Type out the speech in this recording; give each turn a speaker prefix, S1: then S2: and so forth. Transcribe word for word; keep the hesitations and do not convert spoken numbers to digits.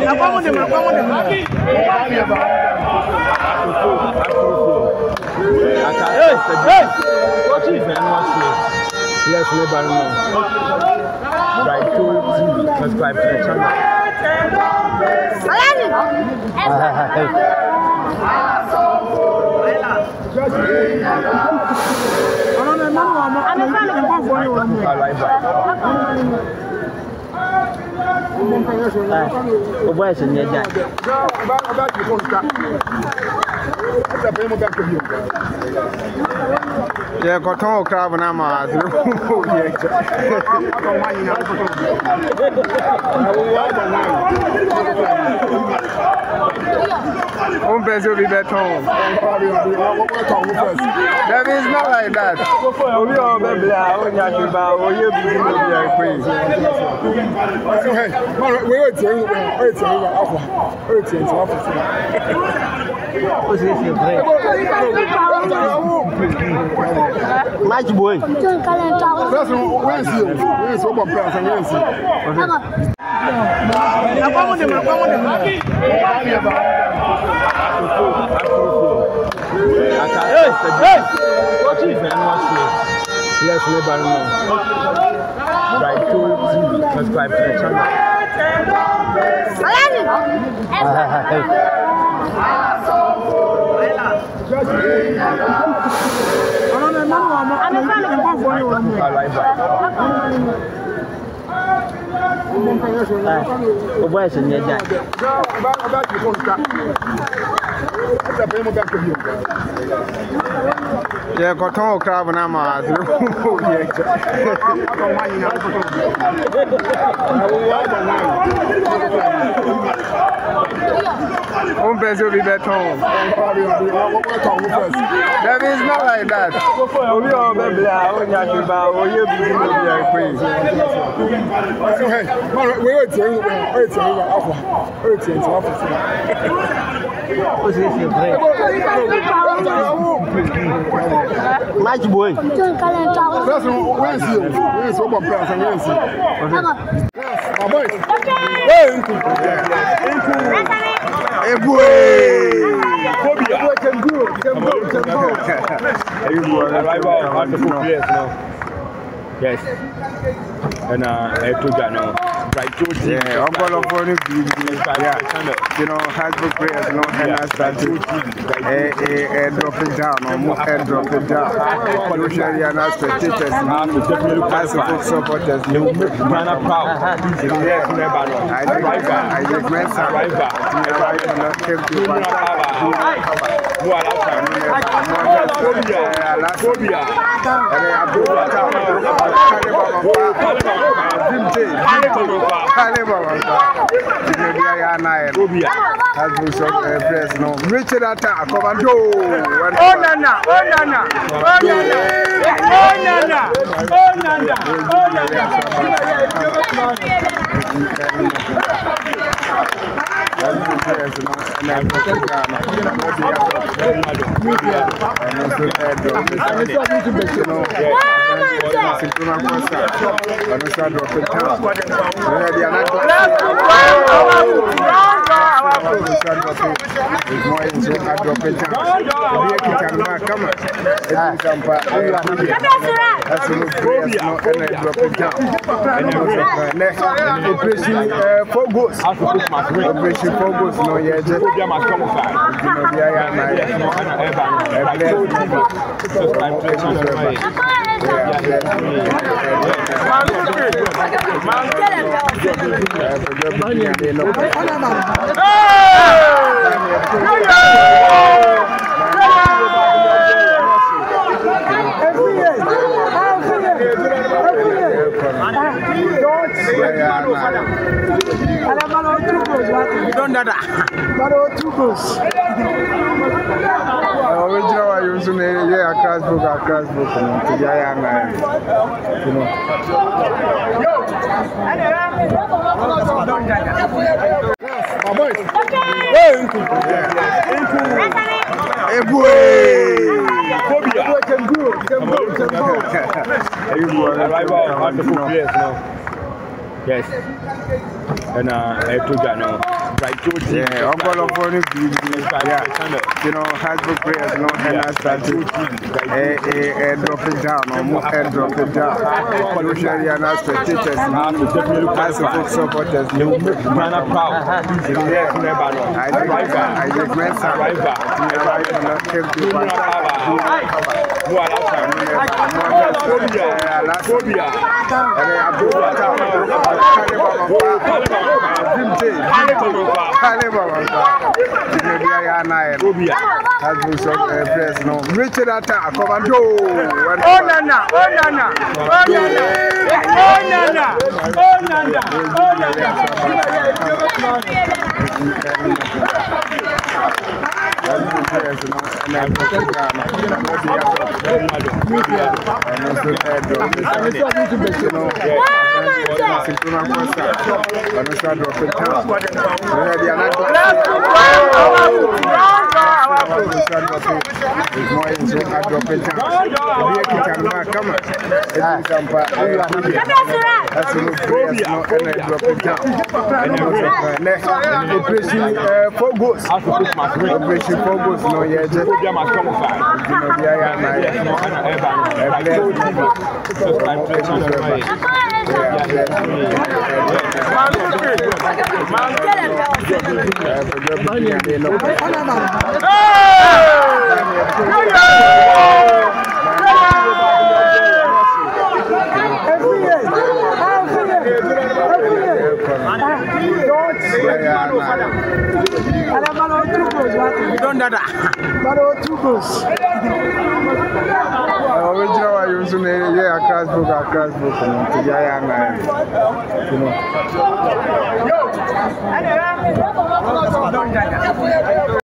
S1: Yes, never know. Right to subscribe to the channel. O boy is in the jack. Yeah, got all crab and I'm a home base will be better home. That is not like that. We all baby, I want you about or you be crazy. Wait, wait, Match boy. Where's you? Where's your pants and where's you? Yes, never know. Right to subscribe to the channel. O boy is in the jack. Yeah, got all crab and I'm a home base will be better home. That is not like that. We all baby, I want you about or you be crazy. Wait, Match boy. Where's you? Where's your pants and where's you? My boy. Hey, boy. Phobia. Can go, can go, can go. You go arrival after four years now. Yes. And uh, I told you now. Right to yeah, I'm going to phone you. Yeah, you know, Facebook prayers, no, and I started and drop it down, or more and drop it down. You share your last teachers, as a book supporters, you make man up. I just went some rival. I not came to one. Phobia. And I have Richard attack, commando. Oh, Nana, oh, Nana, oh, Nana, oh, Nana, oh, Nana, Operation Focus, no, yeah, just don't know that. But all two goes. Original, I use to name yeah, a class book, a class book, and yeah, you know. My boy. Hey, boy. Phobia. Can go, can go, can go. You go arrival after four years now. Yes. and uh, I told you no. Right to
S2: yeah, I'm going to phone you. Yeah, you know, Hasbro players, no, and I started and drop it down, or more and drop it down. Usually, I'm not spectators, as a book supporters, you make Ghana proud. Yeah, I think I think when some rival, you know, I cannot keep the one. No, I love phobia, and I have Richard attack, commando. Oh, Nana, oh, Nana, oh, Nana, oh, Nana, oh, Nana, oh, Operation Focus, no, yeah, just you know, don't do that. Original, I used to name yeah, a class book, a class book, and yeah, you know.